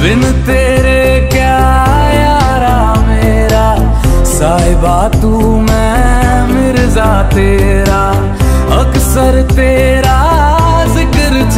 बिन तेरे क्या यारा मेरा, साहिबा तू मैं मिर्जा तेरा, अक्सर तेरा